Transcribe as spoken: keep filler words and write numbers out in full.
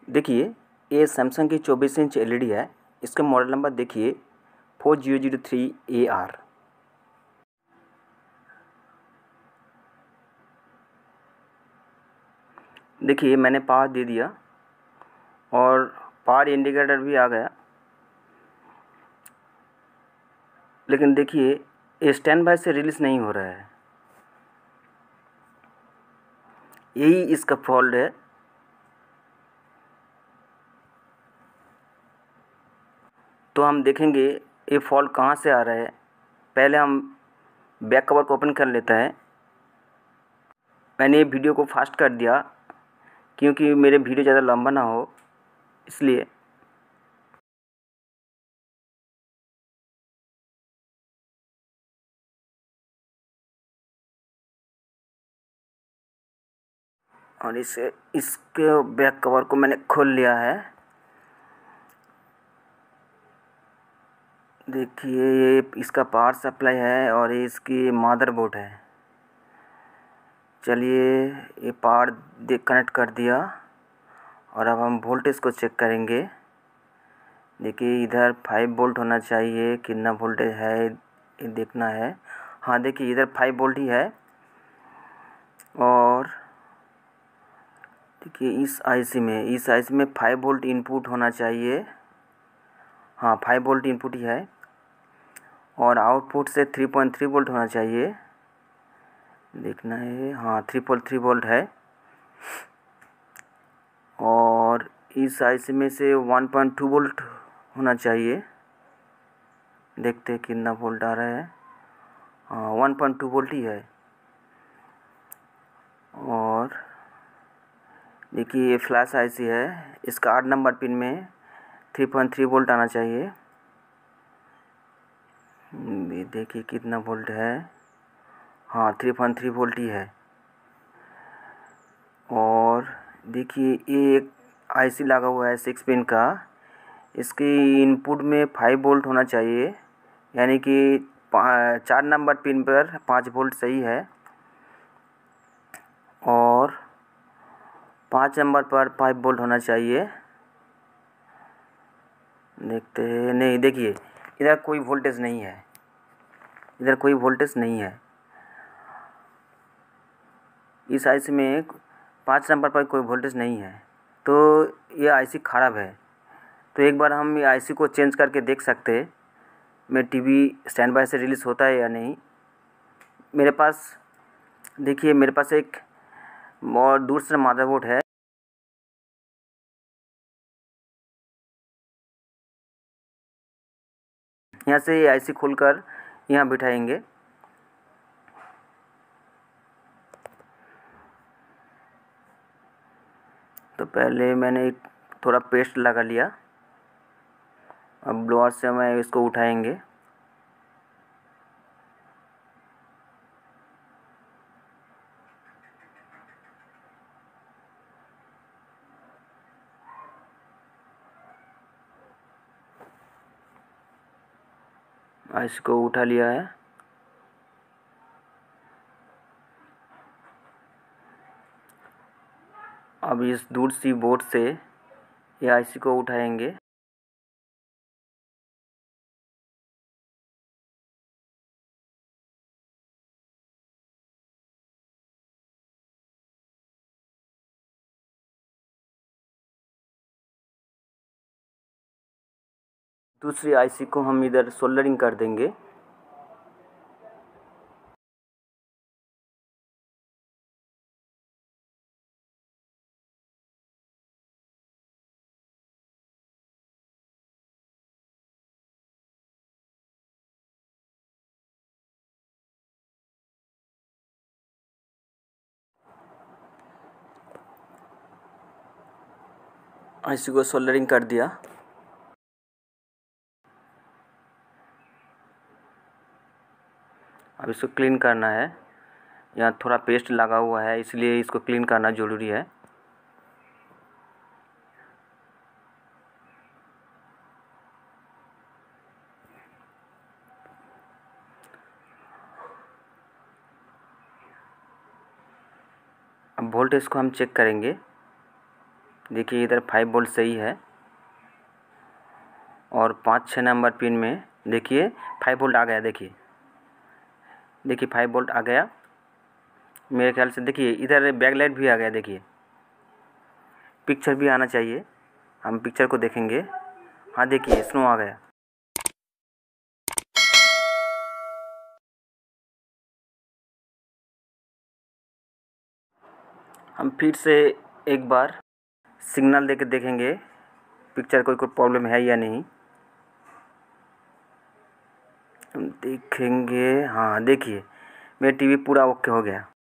देखिए ये सैमसंग की चौबीस इंच एलईडी है। इसका मॉडल नंबर देखिए four zero zero three A R. देखिए मैंने पावर दे दिया और पावर इंडिकेटर भी आ गया, लेकिन देखिए ये स्टैंड बाय से रिलीज़ नहीं हो रहा है। यही इसका फॉल्ट है। तो हम देखेंगे ये फॉल्ट कहाँ से आ रहा है। पहले हम बैक कवर को ओपन कर लेता है। मैंने ये वीडियो को फास्ट कर दिया क्योंकि मेरे वीडियो ज़्यादा लंबा ना हो, इसलिए। और इसे इसके बैक कवर को मैंने खोल लिया है। देखिए ये इसका पावर सप्लाई है और ये इसकी मदरबोर्ड है। चलिए ये पावर दे कनेक्ट कर दिया और अब हम वोल्टेज को चेक करेंगे। देखिए इधर फाइव वोल्ट होना चाहिए, कितना वोल्टेज है ये देखना है। हाँ देखिए इधर फाइव वोल्ट ही है। और देखिए इस आईसी में इस आईसी में फाइव वोल्ट इनपुट होना चाहिए। हाँ फाइव वोल्ट इनपुट ही है और आउटपुट से थ्री पॉइंट थ्री वोल्ट होना चाहिए। देखना है, हाँ थ्री पॉइंट थ्री वोल्ट है। और इस आईसी में से वन पॉइंट टू वोल्ट होना चाहिए। देखते हैं कितना वोल्ट आ रहा है। हाँ वन पॉइंट टू वोल्ट ही है। और देखिए ये फ्लैश आईसी है, इसका आठ नंबर पिन में थ्री पॉइंट थ्री वोल्ट आना चाहिए। ये देखिए कितना वोल्ट है। हाँ थ्री पॉइंट थ्री वोल्ट ही है। और देखिए ये एक आईसी लगा हुआ है सिक्स पिन का, इसकी इनपुट में फाइव वोल्ट होना चाहिए, यानी कि चार नंबर पिन पर पाँच वोल्ट सही है और पाँच नंबर पर फाइव वोल्ट होना चाहिए। देखते हैं, नहीं देखिए इधर कोई वोल्टेज नहीं है, इधर कोई वोल्टेज नहीं है। इस आईसी में पाँच नंबर पर कोई वोल्टेज नहीं है, तो ये आईसी ख़राब है। तो एक बार हम ये आईसी को चेंज करके देख सकते हैं मैं टीवी स्टैंड बाय से रिलीज़ होता है या नहीं। मेरे पास देखिए मेरे पास एक और दूसरा मदरबोर्ड है। यहाँ से ये आईसी खोलकर यहाँ बिठाएंगे। तो पहले मैंने थोड़ा पेस्ट लगा लिया, अब ब्लोअर से मैं इसको उठाएंगे। आईसी को उठा लिया है। अब इस दूर सी बोर्ड से ये आईसी को उठाएंगे। दूसरी आईसी को हम इधर सोल्डरिंग कर देंगे। आईसी को सोल्डरिंग कर दिया। अब इसको क्लीन करना है। यहाँ थोड़ा पेस्ट लगा हुआ है, इसलिए इसको क्लीन करना ज़रूरी है। अब वोल्टेज को हम चेक करेंगे। देखिए इधर फाइव वोल्ट सही है, और पाँच छः नंबर पिन में देखिए फाइव वोल्ट आ गया। देखिए देखिए फाइव वोल्ट आ गया मेरे ख्याल से। देखिए इधर बैकलाइट भी आ गया। देखिए पिक्चर भी आना चाहिए, हम पिक्चर को देखेंगे। हाँ देखिए स्नो आ गया। हम फिर से एक बार सिग्नल देके देखेंगे पिक्चर कोई कोई प्रॉब्लम है या नहीं। हम देखेंगे। हाँ देखिए मेरा टीवी पूरा ओके हो गया।